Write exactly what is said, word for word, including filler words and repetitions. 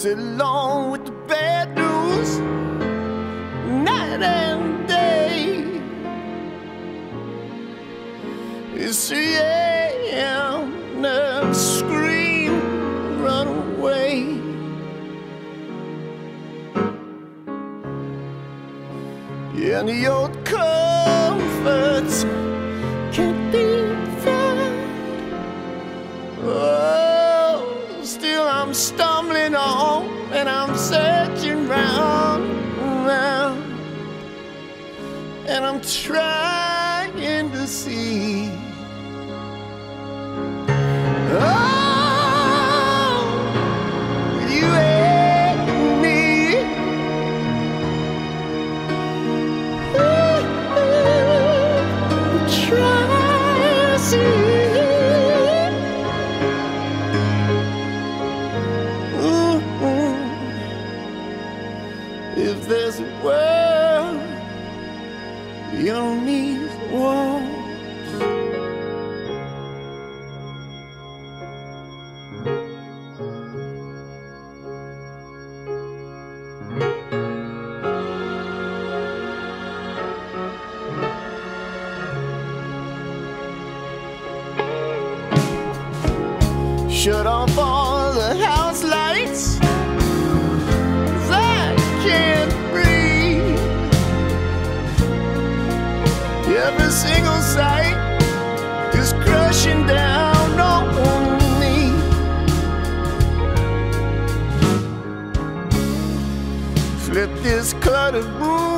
along with the bad news, night and day. It's three a m and scream, run away. Yeah, and the old comforts can't be found. Oh, still I'm stumbling on and I'm searching round and round, and I'm trying to see. Oh, you and me. Ooh, try to see. If there's a world beyond these walls, shut off all the house lights, 'cause I can't breathe. Every single sight is crushing down on me. Flip this cluttered room